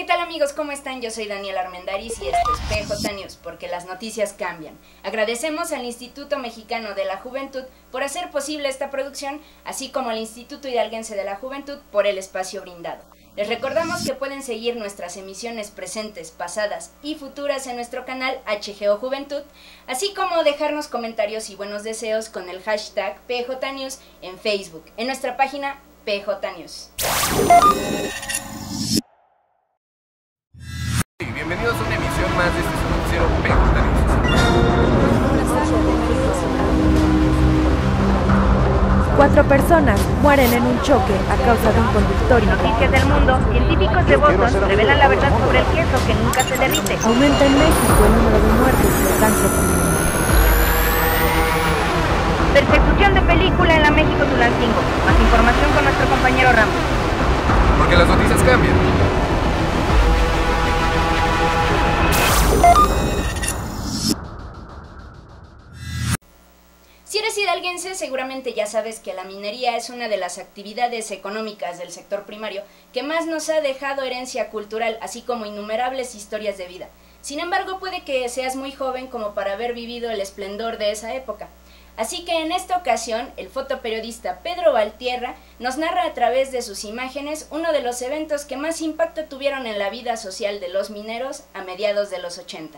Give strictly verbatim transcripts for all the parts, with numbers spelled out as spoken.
¿qué tal amigos? ¿Cómo están? Yo soy Daniel Armendáriz y esto es P J News, porque las noticias cambian. Agradecemos al Instituto Mexicano de la Juventud por hacer posible esta producción, así como al Instituto Hidalguense de la Juventud por el espacio brindado. Les recordamos que pueden seguir nuestras emisiones presentes, pasadas y futuras en nuestro canal H G O Juventud, así como dejarnos comentarios y buenos deseos con el hashtag P J News en Facebook, en nuestra página P J News. Bienvenidos a una emisión más de este su noticiero P J News. Cuatro personas mueren en un choque a causa de un conductor impávido. Noticias del mundo, científicos de Boston revelan la verdad sobre el queso que nunca se derrite. Aumenta en México el número de muertes por cáncer pulmonar. Persecución de película en la México Tulancingo. Más información con nuestro compañero Ramos. Porque las noticias cambian. Si eres hidalguense, seguramente ya sabes que la minería es una de las actividades económicas del sector primario que más nos ha dejado herencia cultural, así como innumerables historias de vida. Sin embargo, puede que seas muy joven como para haber vivido el esplendor de esa época. Así que en esta ocasión, el fotoperiodista Pedro Valtierra nos narra a través de sus imágenes uno de los eventos que más impacto tuvieron en la vida social de los mineros a mediados de los ochenta.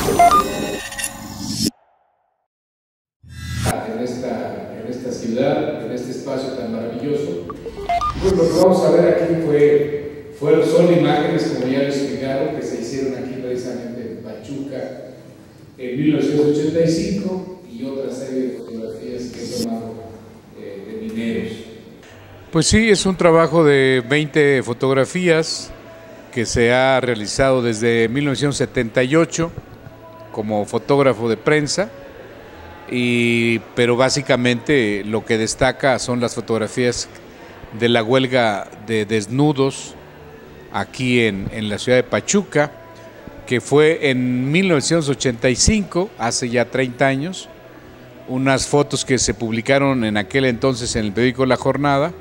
En esta, en esta ciudad, en este espacio tan maravilloso. Pues lo que vamos a ver aquí fue, fueron, son imágenes, como ya les explicaron, que se hicieron aquí precisamente en Pachuca en mil novecientos ochenta y cinco y otra serie de fotografías que he tomado eh, de mineros. Pues sí, es un trabajo de veinte fotografías que se ha realizado desde mil novecientos setenta y ocho como fotógrafo de prensa. Y, pero básicamente lo que destaca son las fotografías de la huelga de desnudos aquí en, en la ciudad de Pachuca, que fue en mil novecientos ochenta y cinco, hace ya treinta años, unas fotos que se publicaron en aquel entonces en el periódico La Jornada,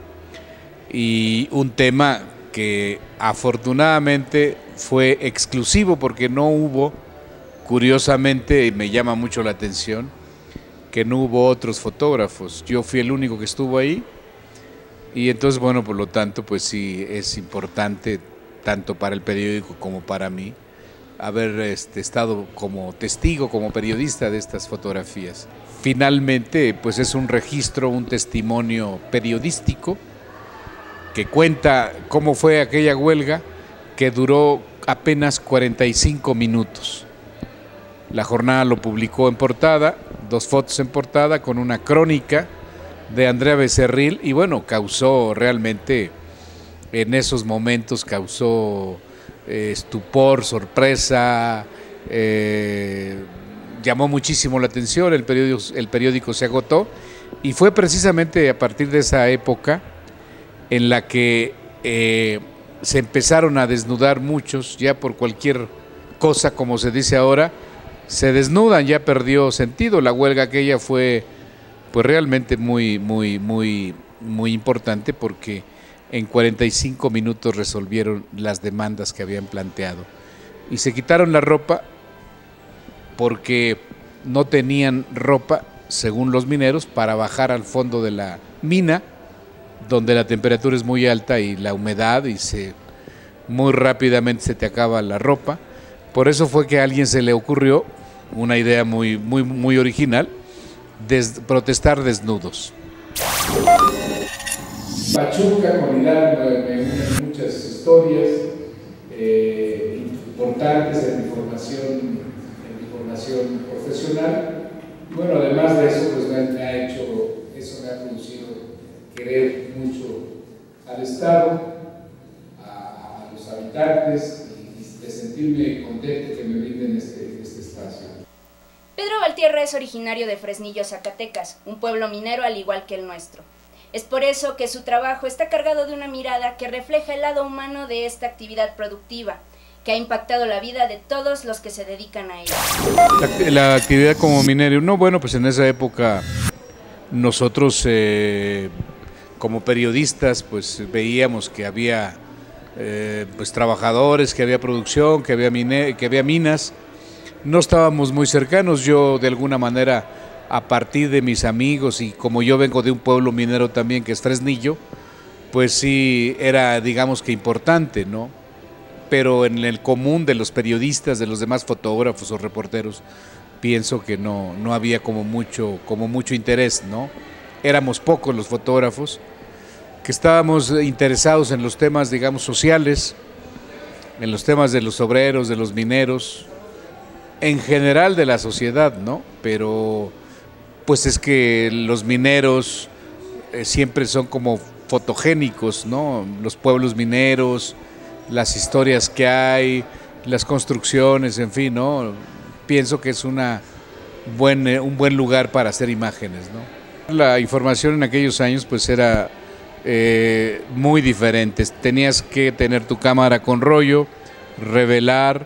y un tema que afortunadamente fue exclusivo porque no hubo, curiosamente, y me llama mucho la atención, que no hubo otros fotógrafos. Yo fui el único que estuvo ahí y entonces, bueno, por lo tanto, pues sí es importante tanto para el periódico como para mí haber este, estado como testigo, como periodista de estas fotografías. Finalmente, pues es un registro, un testimonio periodístico que cuenta cómo fue aquella huelga que duró apenas cuarenta y cinco minutos. La Jornada lo publicó en portada, dos fotos en portada con una crónica de Andrea Becerril y bueno, causó realmente, en esos momentos causó eh, estupor, sorpresa, eh, llamó muchísimo la atención, el periódico, el periódico se agotó y fue precisamente a partir de esa época en la que eh, se empezaron a desnudar muchos, ya por cualquier cosa, como se dice ahora, se desnudan, ya perdió sentido. La huelga aquella fue pues realmente muy, muy, muy, muy importante porque en cuarenta y cinco minutos resolvieron las demandas que habían planteado. Y se quitaron la ropa porque no tenían ropa, según los mineros, para bajar al fondo de la mina, donde la temperatura es muy alta y la humedad, y se muy rápidamente se te acaba la ropa. Por eso fue que a alguien se le ocurrió una idea muy, muy, muy original, des, protestar desnudos. Pachuca, con Hidalgo, me unen muchas historias eh, importantes en mi formación, en mi formación profesional. Y bueno, además de eso, pues me, me ha hecho, eso me ha producido querer mucho al Estado, a, a los habitantes, y, y de sentirme contento que me brinden este, este espacio. Pedro Valtierra es originario de Fresnillo, Zacatecas, un pueblo minero al igual que el nuestro. Es por eso que su trabajo está cargado de una mirada que refleja el lado humano de esta actividad productiva, que ha impactado la vida de todos los que se dedican a ella. La, la actividad como minero, no, bueno, pues en esa época nosotros eh, como periodistas pues veíamos que había eh, pues trabajadores, que había producción, que había, mine, que había minas. No estábamos muy cercanos. Yo de alguna manera, a partir de mis amigos, y como yo vengo de un pueblo minero también, que es Fresnillo, pues sí era, digamos que importante, ¿no? Pero en el común de los periodistas, de los demás fotógrafos o reporteros, pienso que no, no había como mucho, como mucho interés, ¿no? Éramos pocos los fotógrafos que estábamos interesados en los temas, digamos, sociales, en los temas de los obreros, de los mineros, en general de la sociedad, ¿no? Pero pues es que los mineros eh, siempre son como fotogénicos, ¿no? Los pueblos mineros, las historias que hay, las construcciones, en fin, ¿no? Pienso que es una buen, eh, un buen lugar para hacer imágenes, ¿no? La información en aquellos años pues era eh, muy diferente. Tenías que tener tu cámara con rollo, revelar,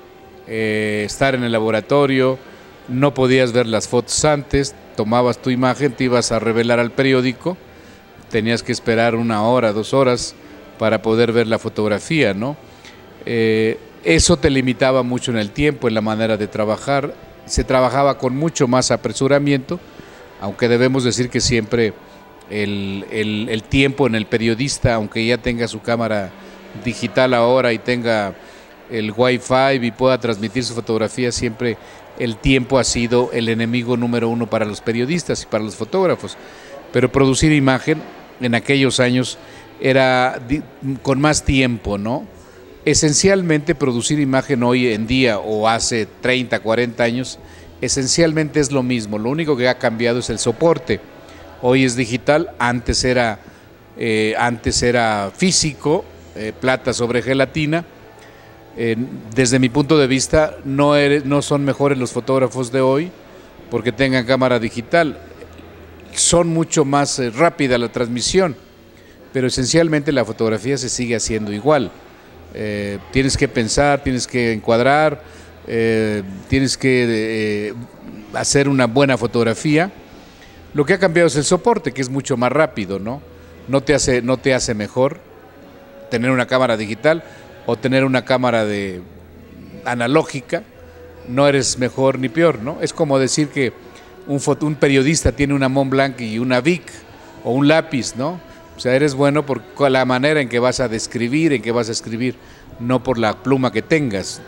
eh, estar en el laboratorio, no podías ver las fotos antes, tomabas tu imagen, te ibas a revelar al periódico, tenías que esperar una hora, dos horas para poder ver la fotografía, ¿no? Eh, eso te limitaba mucho en el tiempo, en la manera de trabajar. Se trabajaba con mucho más apresuramiento, aunque debemos decir que siempre el, el, el tiempo en el periodista, aunque ya tenga su cámara digital ahora y tenga el Wi-Fi y pueda transmitir su fotografía, siempre el tiempo ha sido el enemigo número uno para los periodistas y para los fotógrafos. Pero producir imagen en aquellos años era con más tiempo, ¿no? Esencialmente producir imagen hoy en día o hace treinta, cuarenta años, esencialmente es lo mismo, lo único que ha cambiado es el soporte. Hoy es digital, antes era, eh, antes era físico, eh, plata sobre gelatina. Eh, desde mi punto de vista no, eres, no son mejores los fotógrafos de hoy porque tengan cámara digital, son mucho más eh, rápida la transmisión, pero esencialmente la fotografía se sigue haciendo igual. Eh, tienes que pensar, tienes que encuadrar, eh, tienes que eh, hacer una buena fotografía. Lo que ha cambiado es el soporte, que es mucho más rápido, ¿no? No te hace, no te hace mejor tener una cámara digital o tener una cámara de analógica, no eres mejor ni peor, ¿no? Es como decir que un, foto, un periodista tiene una Montblanc y una Bic o un lápiz, ¿no? O sea, eres bueno por la manera en que vas a describir, en que vas a escribir, no por la pluma que tengas.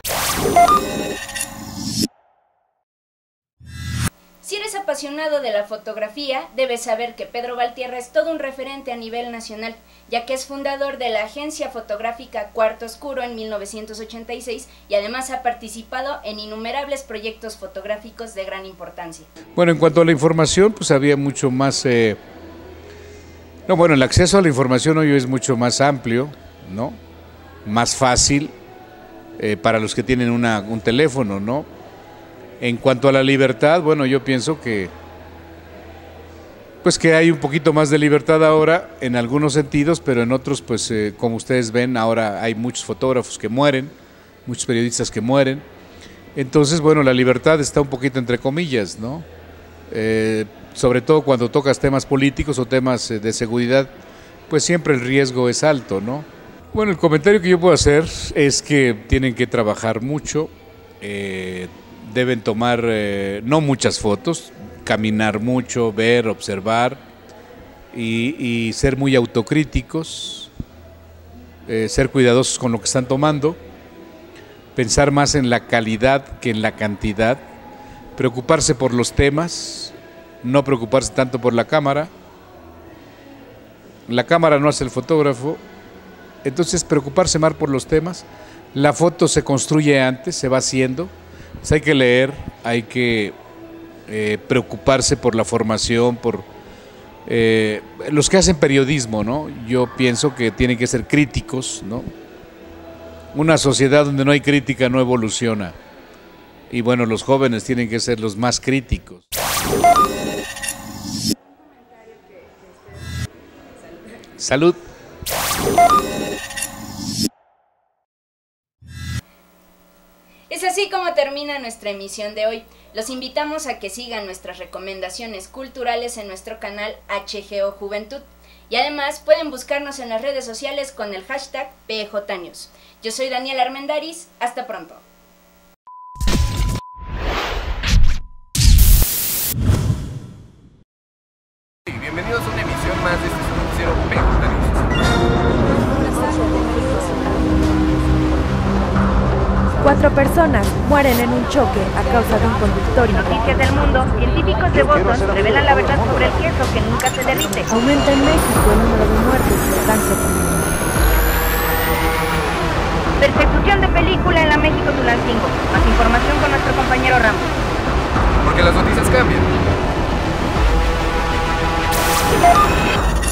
Si eres apasionado de la fotografía, debes saber que Pedro Valtierra es todo un referente a nivel nacional, ya que es fundador de la agencia fotográfica Cuarto Oscuro en mil novecientos ochenta y seis y además ha participado en innumerables proyectos fotográficos de gran importancia. Bueno, en cuanto a la información, pues había mucho más... Eh, no, bueno, el acceso a la información hoy es mucho más amplio, ¿no? Más fácil eh, para los que tienen una, un teléfono, ¿no? En cuanto a la libertad, bueno, yo pienso que pues que hay un poquito más de libertad ahora en algunos sentidos, pero en otros, pues eh, como ustedes ven, ahora hay muchos fotógrafos que mueren, muchos periodistas que mueren. Entonces, bueno, la libertad está un poquito entre comillas, ¿no? Eh, sobre todo cuando tocas temas políticos o temas eh, de seguridad, pues siempre el riesgo es alto, ¿no? Bueno, el comentario que yo puedo hacer es que tienen que trabajar mucho, eh, deben tomar eh, no muchas fotos, caminar mucho, ver, observar y, y ser muy autocríticos, eh, ser cuidadosos con lo que están tomando, pensar más en la calidad que en la cantidad, preocuparse por los temas, no preocuparse tanto por la cámara. La cámara no hace el fotógrafo, entonces preocuparse más por los temas. La foto se construye antes, se va haciendo. Pues hay que leer, hay que eh, preocuparse por la formación, por eh, los que hacen periodismo, ¿no? Yo pienso que tienen que ser críticos, ¿no? Una sociedad donde no hay crítica no evoluciona. Y bueno, los jóvenes tienen que ser los más críticos. Salud. Es así como termina nuestra emisión de hoy. Los invitamos a que sigan nuestras recomendaciones culturales en nuestro canal H G O Juventud. Y además pueden buscarnos en las redes sociales con el hashtag P J News. Yo soy Daniela Armendáriz, hasta pronto. Bienvenidos a una emisión más de este noticiero P J News. Cuatro personas mueren en un choque a causa de un conductor inválido. Noticias del mundo, científicos de Boston revelan la verdad sobre el queso que nunca se derrite. Aumenta en México el número de muertes por cáncer pulmonar. Persecución de película en la México Tulancingo. Más información con nuestro compañero Ramos. Porque las noticias cambian.